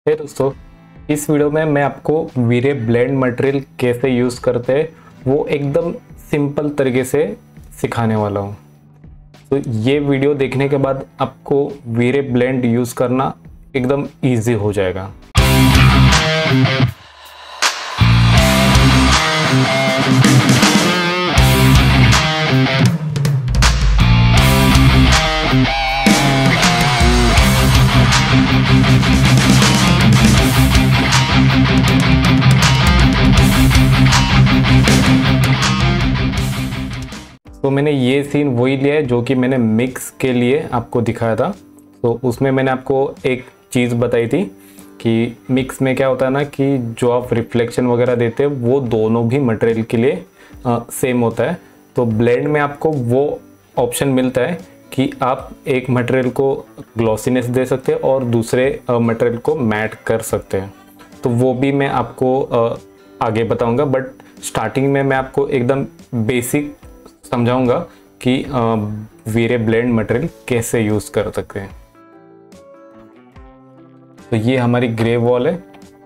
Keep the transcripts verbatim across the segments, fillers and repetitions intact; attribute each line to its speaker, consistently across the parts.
Speaker 1: हे दोस्तों, इस वीडियो में मैं आपको वीरे ब्लेंड मटेरियल कैसे यूज़ करते हैं वो एकदम सिंपल तरीके से सिखाने वाला हूँ। तो ये वीडियो देखने के बाद आपको वीरे ब्लेंड यूज़ करना एकदम इजी हो जाएगा। तो मैंने ये सीन वही लिया है जो कि मैंने मिक्स के लिए आपको दिखाया था। तो उसमें मैंने आपको एक चीज़ बताई थी कि मिक्स में क्या होता है ना कि जो आप रिफ्लेक्शन वगैरह देते हैं वो दोनों भी मटेरियल के लिए आ, सेम होता है। तो ब्लेंड में आपको वो ऑप्शन मिलता है कि आप एक मटेरियल को ग्लॉसीनेस दे सकते हैं और दूसरे मटेरियल को मैट कर सकते हैं। तो वो भी मैं आपको आ, आगे बताऊंगा, बट स्टार्टिंग में मैं आपको एकदम बेसिक समझाऊंगा कि वीरे ब्लेंड मटेरियल कैसे यूज़ कर सकते हैं। तो ये हमारी ग्रे वॉल है।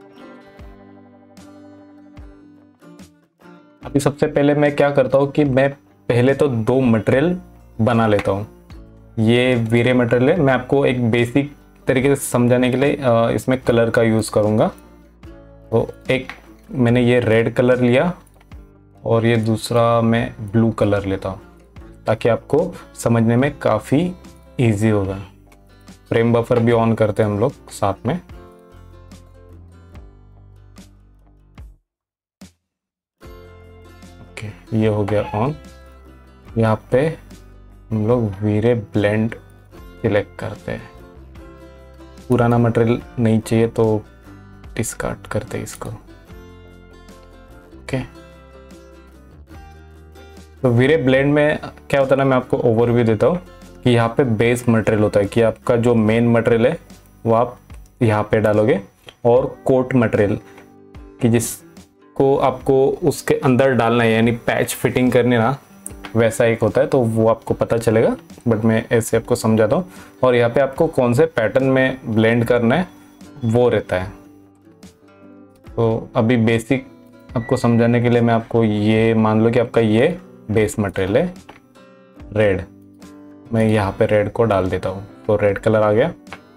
Speaker 1: अभी सबसे पहले मैं क्या करता हूँ कि मैं पहले तो दो मटेरियल बना लेता हूँ। ये वीरे मटेरियल है। मैं आपको एक बेसिक तरीके से समझाने के लिए इसमें कलर का यूज़ करूँगा। तो एक मैंने ये रेड कलर लिया और ये दूसरा मैं ब्लू कलर लेता हूँ ताकि आपको समझने में काफ़ी इजी होगा। फ्रेम बफर भी ऑन करते हैं हम लोग साथ में। ओके, ये हो गया ऑन। यहाँ पे हम लोग वीरे ब्लेंड सिलेक्ट करते हैं। पुराना मटेरियल नहीं चाहिए तो डिस्कार्ड करते हैं इसको। ओके, तो वीरे ब्लेंड में क्या होता है ना, मैं आपको ओवरव्यू देता हूँ कि यहाँ पे बेस मटेरियल होता है कि आपका जो मेन मटेरियल है वो आप यहाँ पे डालोगे, और कोट मटेरियल कि जिसको आपको उसके अंदर डालना है यानी पैच फिटिंग करनी ना, वैसा एक होता है। तो वो आपको पता चलेगा, बट मैं ऐसे आपको समझाता हूँ। और यहाँ पे आपको कौन से पैटर्न में ब्लेंड करना है वो रहता है। तो अभी बेसिक आपको समझाने के लिए मैं आपको ये मान लो कि आपका ये बेस मटेरियल है रेड। मैं यहाँ पे रेड को डाल देता हूँ तो रेड कलर आ गया।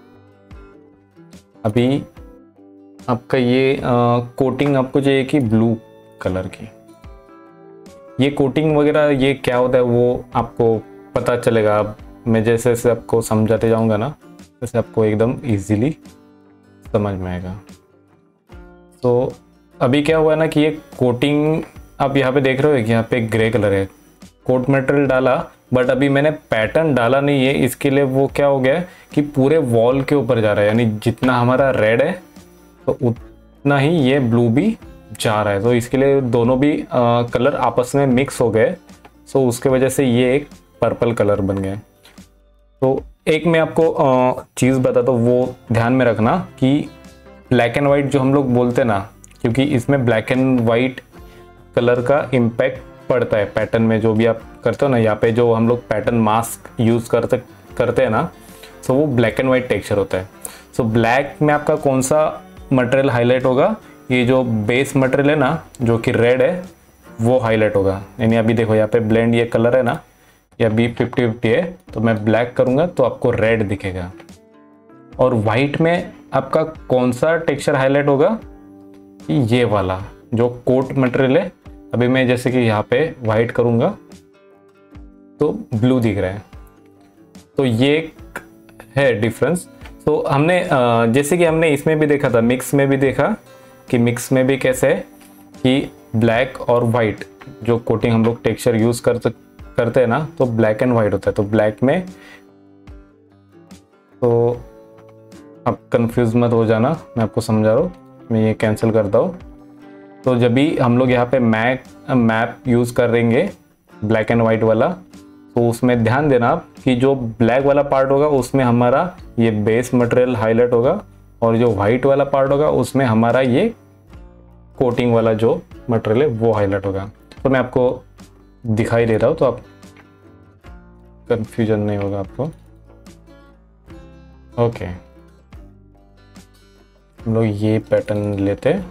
Speaker 1: अभी आपका ये आ, कोटिंग आपको चाहिए कि ब्लू कलर की। ये कोटिंग वगैरह ये क्या होता है वो आपको पता चलेगा। अब मैं जैसे जैसे आपको समझाते जाऊँगा ना, वैसे आपको एकदम इजीली समझ में आएगा। तो अभी क्या हुआ ना कि ये कोटिंग आप यहाँ पे देख रहे हो कि यहाँ पे ग्रे कलर है, कोट मटेरियल डाला, बट अभी मैंने पैटर्न डाला नहीं है। इसके लिए वो क्या हो गया कि पूरे वॉल के ऊपर जा रहा है, यानी जितना हमारा रेड है तो उतना ही ये ब्लू भी जा रहा है। तो इसके लिए दोनों भी आ, कलर आपस में मिक्स हो गए। सो उसके वजह से ये एक पर्पल कलर बन गया। तो एक मैं आपको चीज़ बताता हूँ, वो ध्यान में रखना कि ब्लैक एंड वाइट जो हम लोग बोलते हैं ना, क्योंकि इसमें ब्लैक एंड वाइट कलर का इम्पैक्ट पड़ता है पैटर्न में जो भी आप करते हो ना। यहाँ पे जो हम लोग पैटर्न मास्क यूज़ करते करते हैं ना, सो वो ब्लैक एंड वाइट टेक्सचर होता है। सो ब्लैक में आपका कौन सा मटेरियल हाईलाइट होगा? ये जो बेस मटेरियल है ना, जो कि रेड है, वो हाईलाइट होगा। यानी अभी देखो यहाँ पे ब्लेंड ये कलर है ना, ये अभी फिफ्टी फिफ्टी है, तो मैं ब्लैक करूँगा तो आपको रेड दिखेगा। और वाइट में आपका कौन सा टेक्सचर हाईलाइट होगा? ये वाला जो कोट मटेरियल है। अभी मैं जैसे कि यहाँ पे वाइट करूँगा तो ब्लू दिख रहा है। तो ये एक है डिफरेंस। तो हमने जैसे कि हमने इसमें भी देखा था, मिक्स में भी देखा कि मिक्स में भी कैसे है कि ब्लैक और वाइट जो कोटिंग हम लोग टेक्सचर यूज़ कर करते हैं ना, तो ब्लैक एंड वाइट होता है। तो ब्लैक में तो आप कंफ्यूज मत हो जाना, मैं आपको समझा रहा हूँ। मैं ये कैंसिल करता हूँ। तो जब भी हम लोग यहाँ पे मैप मैप यूज़ करेंगे ब्लैक एंड वाइट वाला, तो उसमें ध्यान देना आप कि जो ब्लैक वाला पार्ट होगा उसमें हमारा ये बेस मटेरियल हाईलाइट होगा, और जो वाइट वाला पार्ट होगा उसमें हमारा ये कोटिंग वाला जो मटेरियल है वो हाईलाइट होगा। तो मैं आपको दिखाई दे रहा हूँ तो आप कंफ्यूजन नहीं होगा आपको। ओके, हम लोग ये पैटर्न लेते हैं।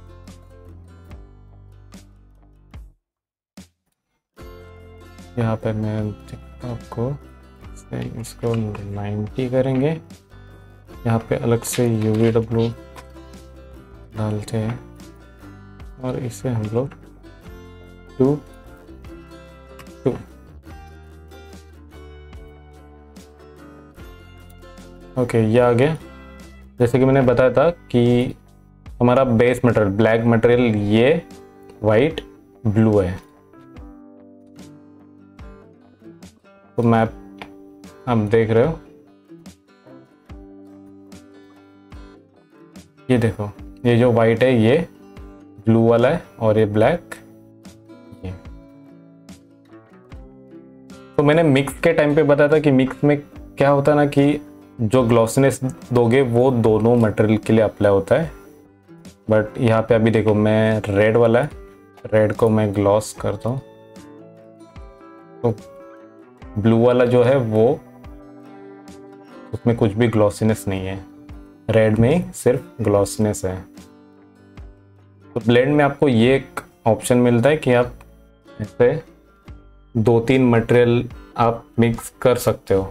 Speaker 1: यहाँ पे मैं आपको इसको नाइन्टी करेंगे। यहाँ पे अलग से यू वी डब्ल्यू डालते हैं और इसे हम लोग टू टू ओके ये आ गया। जैसे कि मैंने बताया था कि हमारा बेस मटेरियल ब्लैक मटेरियल ये वाइट ब्लू है। तो मैप आप देख रहे हो, ये देखो ये जो वाइट है ये ब्लू वाला है और ये ब्लैक ये। तो मैंने मिक्स के टाइम पे बताया था कि मिक्स में क्या होता है ना कि जो ग्लॉसीनेस दोगे वो दोनों मटेरियल के लिए अप्लाई होता है। बट यहाँ पे अभी देखो मैं रेड वाला है, रेड को मैं ग्लॉस करता हूँ तो ब्लू वाला जो है वो उसमें कुछ भी ग्लॉसीनेस नहीं है, रेड में ही सिर्फ ग्लॉसीनेस है। तो ब्लेंड में आपको ये एक ऑप्शन मिलता है कि आप ऐसे दो तीन मटेरियल आप मिक्स कर सकते हो।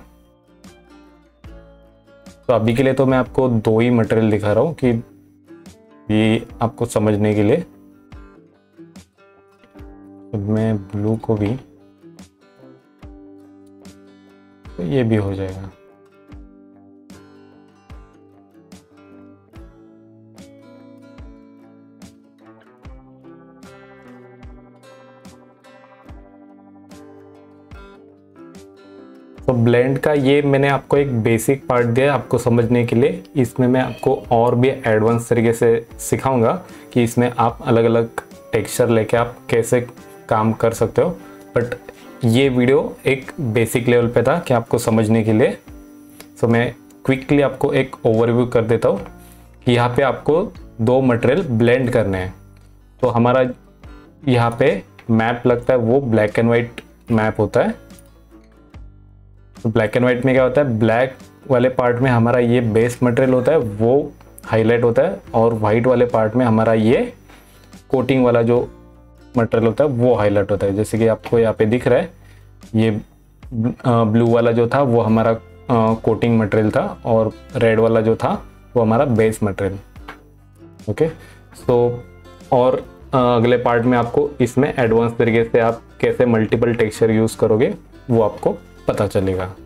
Speaker 1: तो अभी के लिए तो मैं आपको दो ही मटेरियल दिखा रहा हूँ कि ये आपको समझने के लिए। तो मैं ब्लू को भी, तो ये भी हो जाएगा। तो ब्लेंड का ये मैंने आपको एक बेसिक पार्ट दिया आपको समझने के लिए। इसमें मैं आपको और भी एडवांस तरीके से सिखाऊंगा कि इसमें आप अलग अलग टेक्सचर लेके आप कैसे काम कर सकते हो। बट ये वीडियो एक बेसिक लेवल पे था कि आपको समझने के लिए। सो मैं क्विकली आपको एक ओवरव्यू कर देता हूँ कि यहाँ पे आपको दो मटेरियल ब्लेंड करने हैं। तो हमारा यहाँ पे मैप लगता है वो ब्लैक एंड वाइट मैप होता है। तो ब्लैक एंड वाइट में क्या होता है, ब्लैक वाले पार्ट में हमारा ये बेस मटेरियल होता है वो हाईलाइट होता है और वाइट वाले पार्ट में हमारा ये कोटिंग वाला जो मटेरियल होता है वो हाईलाइट होता है। जैसे कि आपको यहाँ पे दिख रहा है ये ब्लू वाला जो था वो हमारा कोटिंग मटेरियल था और रेड वाला जो था वो हमारा बेस मटेरियल। ओके सो और अगले पार्ट में आपको इसमें एडवांस तरीके से आप कैसे मल्टीपल टेक्सचर यूज़ करोगे वो आपको पता चलेगा।